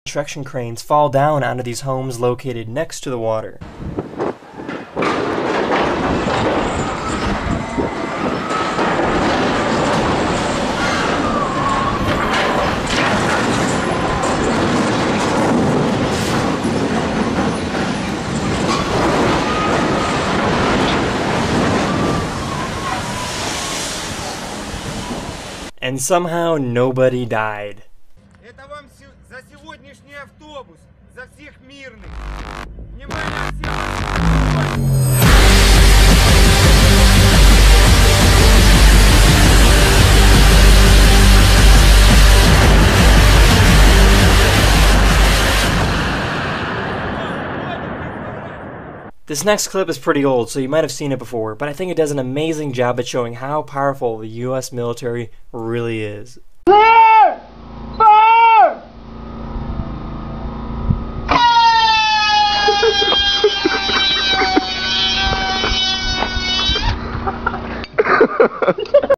Construction cranes fall down onto these homes located next to the water. And somehow nobody died. Это вам за сегодняшний автобус, за всех мирных. Внимание всем! This next clip is pretty old, so you might have seen it before, but I think it does an amazing job at showing how powerful the US military really is. Fire! Fire!